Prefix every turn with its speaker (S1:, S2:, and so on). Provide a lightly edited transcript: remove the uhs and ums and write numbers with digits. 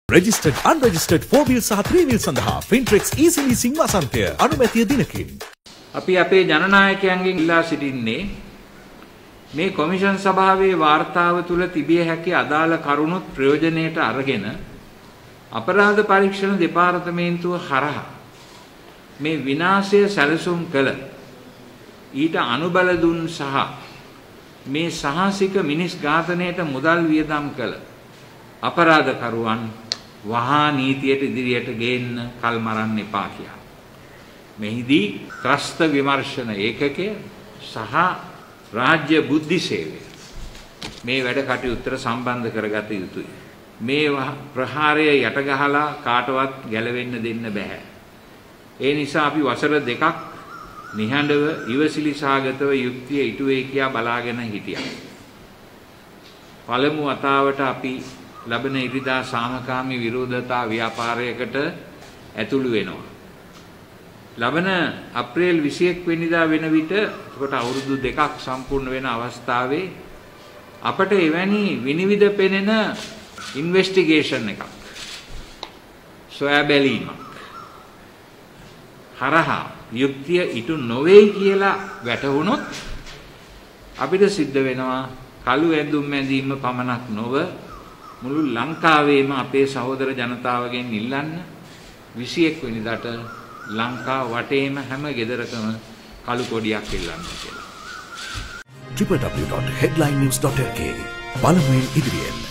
S1: Registered, unregistered 4-wheel සහ 3-wheel සඳහා Fintrix easy leasing වසන්තය අනුමැතිය දිනකින්.
S2: අපි අපේ ජනනායකයන්ගෙන් ඉල්ලා සිටින්නේ මේ කොමිෂන් සභාවේ වාර්තාව තුල තිබිය හැකි අදාළ කරුණුත් ප්‍රයෝජනයට අරගෙන අපරාධ පරීක්ෂණ දෙපාර්තමේන්තුව හරහා මේ විනාශය සැලසුම් කළ ඊට අනුබල දුන් සහ මේ සාහසික මිනිස් ඝාතනයට මුදල් වියදම් කළ අපරාධකරුවන් වහා නීතියට ඉදිරියට ගේන්න කල් මරන්න එපා කියලා. මෙහිදී ත්‍රස්ත විමර්ශන ඒකකය සහ රාජ්‍ය බුද්ධි සේවය මේ වැඩ කටයුත්තට සම්බන්ධ කරගත යුතුයි. මේ ප්‍රහාරය යට ගහලා කාටවත් ගැලවෙන්න දෙන්න බෑ. ඒ නිසා අපි වසර දෙකක් නිහඬව ඉවසිලි සහගතව යුක්තිය ඉටු වේ කියා බලාගෙන හිටියා. පළමු වතාවට අපි ලබන ඉරිදා සාමකාමී විරෝධතා ව්‍යාපාරයකට ඇතුළු වෙනවා. ලබන අප්‍රේල් 21 වෙනිදා වෙන විට එතකොට අවුරුදු දෙකක් සම්පූර්ණ වෙන අවස්ථාවේ අපට එවැනි විනිවිද පෙනෙන ඉන්වෙස්ටිගේෂන් එකක් සොයා බැලීමක් හරහා යුක්තිය ඉටු නොවේ කියලා වැටහුණොත් අපිට සිද්ධ වෙනවා කළු ඇඳුම් ඇඳීම පමණක් නොව මුළු ලංකාවේම අපේ සහෝදර ජනතාවගෙන් ඉල්ලන්න 21 වෙනිදාට ලංකාව වටේම හැම ගෙදරකම කළු කොඩියක් ඉල්ලන්න කියලා.
S1: www.headlinenews.lk බලමුවෙන් ඉදිරියෙන්